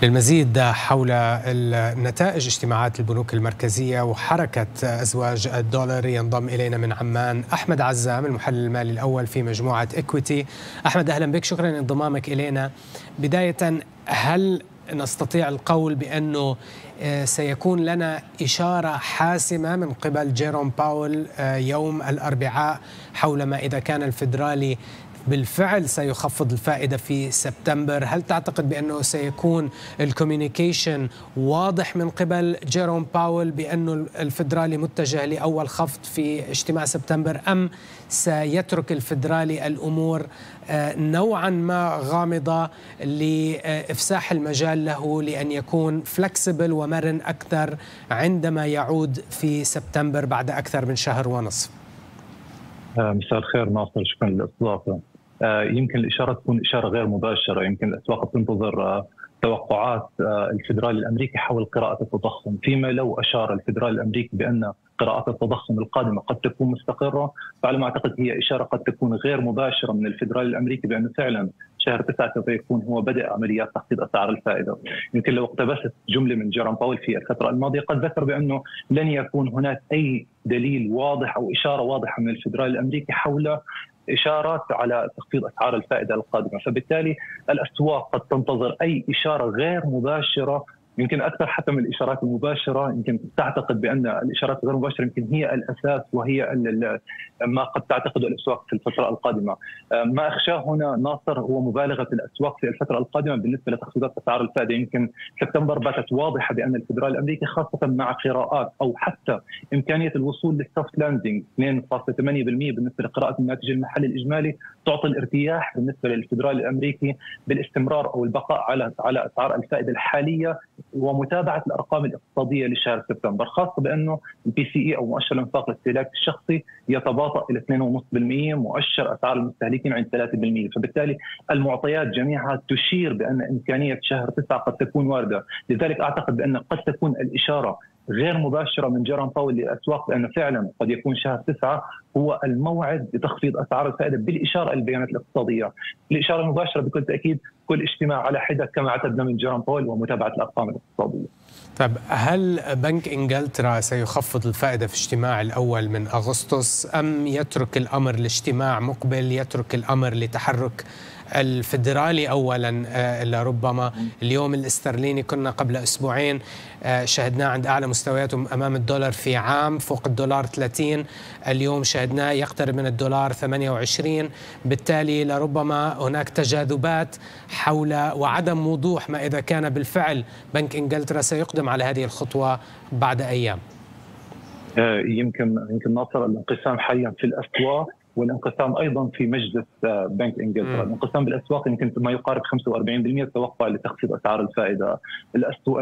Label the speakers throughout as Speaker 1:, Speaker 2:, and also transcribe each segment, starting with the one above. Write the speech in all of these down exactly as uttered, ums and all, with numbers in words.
Speaker 1: للمزيد حول نتائج اجتماعات البنوك المركزية وحركة أزواج الدولار ينضم إلينا من عمان أحمد عزام، المحلل المالي الأول في مجموعة إكويتي. أحمد، أهلا بك، شكرا لانضمامك إلينا. بداية، هل نستطيع القول بأنه سيكون لنا إشارة حاسمة من قبل جيروم باول يوم الأربعاء حول ما إذا كان الفيدرالي بالفعل سيخفض الفائدة في سبتمبر؟ هل تعتقد بأنه سيكون الكوميونيكيشن واضح من قبل جيروم باول بأنه الفيدرالي متجه لأول خفض في اجتماع سبتمبر، أم سيترك الفيدرالي الأمور نوعا ما غامضة لإفساح المجال له لأن يكون فلكسبل ومرن أكثر عندما يعود في سبتمبر بعد أكثر من شهر ونصف؟
Speaker 2: مساء الخير ناصر، شكرا للاستضافة. يمكن الإشارة تكون إشارة غير مباشرة، يمكن الأسواق تنتظر توقعات الفيدرالي الأمريكي حول قراءة التضخم، فيما لو أشار الفيدرالي الأمريكي بأن قراءات التضخم القادمة قد تكون مستقرة، فعلى ما أعتقد هي إشارة قد تكون غير مباشرة من الفيدرالي الأمريكي بأنه فعلا شهر تسعة سوف يكون هو بدء عمليات تخفيض أسعار الفائدة. يمكن لو اقتبست جملة من جيروم باول في الفترة الماضية قد ذكر بأنه لن يكون هناك أي دليل واضح أو إشارة واضحة من الفيدرالي الأمريكي حول إشارات على تخفيض أسعار الفائدة القادمة، فبالتالي الأسواق قد تنتظر أي إشارة غير مباشرة، يمكن أكثر حتى من الإشارات المباشرة. يمكن تعتقد بأن الإشارات غير المباشرة يمكن هي الأساس وهي ما قد تعتقد الأسواق في الفترة القادمة. ما أخشاه هنا ناصر هو مبالغة الأسواق في الفترة القادمة بالنسبة لتخفيضات أسعار الفائدة. يمكن سبتمبر باتت واضحة بأن الفيدرالي الأمريكي خاصة مع قراءات أو حتى إمكانية الوصول للسوفت لاندنج اثنين فاصلة ثمانية بالمئة بالنسبة لقراءة الناتج المحلي الإجمالي تعطي الارتياح بالنسبة للفيدرالي الأمريكي بالاستمرار أو البقاء على على أسعار الفائدة الحالية ومتابعة الأرقام الاقتصادية لشهر سبتمبر، خاصة بأنه البي سي إي أو مؤشر الإنفاق الاستهلاكي الشخصي يتباطأ إلى اثنين فاصلة خمسة بالمئة، مؤشر أسعار المستهلكين عند ثلاثة بالمئة، فبالتالي المعطيات جميعها تشير بأن إمكانية شهر تسعة قد تكون واردة. لذلك أعتقد بأن قد تكون الإشارة غير مباشرة من جيروم باول للأسواق بأن فعلا قد يكون شهر تسعة هو الموعد لتخفيض أسعار الفائدة بالإشارة البيانات الاقتصادية. الإشارة المباشرة بكل تأكيد كل اجتماع على حدة كما اعتدنا من جيروم باول ومتابعة الأرقام الاقتصادية.
Speaker 1: طيب، هل بنك إنجلترا سيخفض الفائدة في اجتماع الأول من أغسطس، أم يترك الأمر لاجتماع مقبل، يترك الأمر لتحرك الفيدرالي أولا لربما؟ اليوم الاسترليني كنا قبل أسبوعين شهدناه عند أعلى مستوياته أمام الدولار في عام، فوق الدولار ثلاثين، اليوم شهدناه يقترب من الدولار ثمانية وعشرين، بالتالي لربما هناك تجاذبات حول وعدم وضوح ما إذا كان بالفعل بنك إنجلترا سيقدم على هذه الخطوة بعد أيام.
Speaker 2: يمكن يمكن ناصر الانقسام حاليا في الأسواق والانقسام ايضا في مجلس بنك انجلترا. الانقسام بالاسواق يمكن ما يقارب خمسة وأربعين بالمئة توقع لتخفيض اسعار الفائده. الاسواق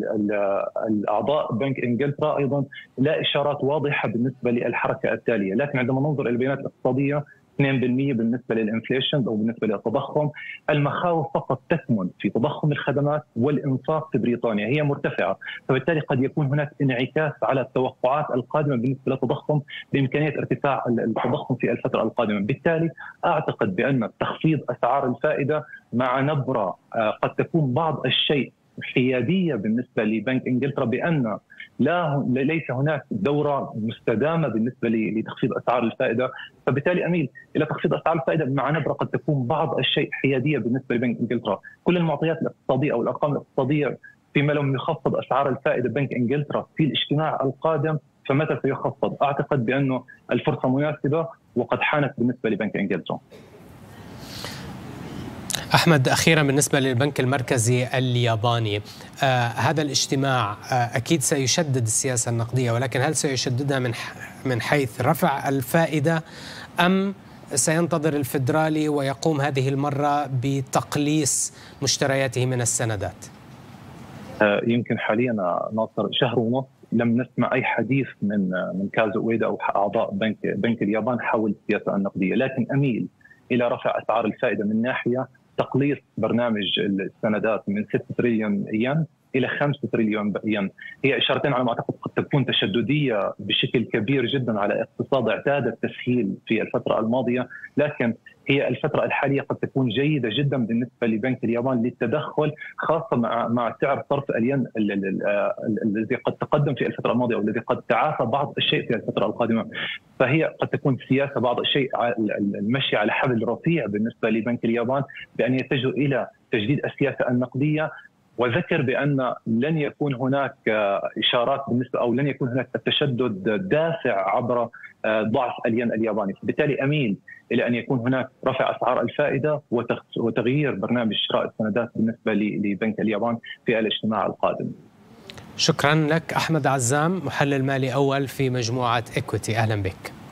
Speaker 2: الاعضاء بنك انجلترا ايضا لا اشارات واضحه بالنسبه للحركه التاليه، لكن عندما ننظر الى البيانات الاقتصاديه اثنين بالمئة بالنسبه للانفليشن او بالنسبه للتضخم، المخاوف فقط تكمن في تضخم الخدمات والانفاق في بريطانيا هي مرتفعه، فبالتالي قد يكون هناك انعكاس على التوقعات القادمه بالنسبه للتضخم بامكانيه ارتفاع التضخم في الفتره القادمه، بالتالي اعتقد بان تخفيض اسعار الفائده مع نبره قد تكون بعض الشيء حياديه بالنسبه لبنك انجلترا بان لا ليس هناك دوره مستدامه بالنسبه لتخفيض اسعار الفائده، فبالتالي اميل الى تخفيض اسعار الفائده مع نبره قد تكون بعض الشيء حياديه بالنسبه لبنك انجلترا. كل المعطيات الاقتصاديه او الارقام الاقتصاديه فيما لم يخفض اسعار الفائده بنك انجلترا في الاجتماع القادم فمتى سيخفض؟ اعتقد بانه الفرصه مناسبه وقد حانت بالنسبه لبنك انجلترا.
Speaker 1: أحمد، أخيرا بالنسبة للبنك المركزي الياباني، آه هذا الاجتماع آه أكيد سيشدد السياسة النقدية، ولكن هل سيشددها من من حيث رفع الفائدة، أم سينتظر الفيدرالي ويقوم هذه المرة بتقليص مشترياته من السندات؟
Speaker 2: آه يمكن حاليا ناصر شهر ونصف لم نسمع أي حديث من من كازو أويدا أو أعضاء بنك بنك اليابان حول السياسة النقدية، لكن أميل إلى رفع أسعار الفائدة من ناحية تقليص برنامج السندات من ستة تريليون ين الى خمسة تريليون ين. هي اشارتين على ما اعتقد قد تكون تشدديه بشكل كبير جدا على اقتصاد اعتاد التسهيل في الفتره الماضيه، لكن هي الفترة الحالية قد تكون جيدة جدا بالنسبة لبنك اليابان للتدخل، خاصة مع مع سعر صرف الين الذي قد تقدم في الفترة الماضية والذي قد تعافى بعض الشيء في الفترة القادمة. فهي قد تكون سياسة بعض الشيء المشي على حبل رفيع بالنسبة لبنك اليابان بأن يتجه إلى تجديد السياسة النقدية. وذكر بأن لن يكون هناك إشارات بالنسبة أو لن يكون هناك التشدد دافع عبر ضعف الين الياباني، بالتالي أميل إلى أن يكون هناك رفع أسعار الفائدة وتغيير برنامج شراء السندات بالنسبة لبنك اليابان في الاجتماع القادم.
Speaker 1: شكرا لك أحمد عزام، محلل مالي أول في مجموعة إكويتي، أهلا بك.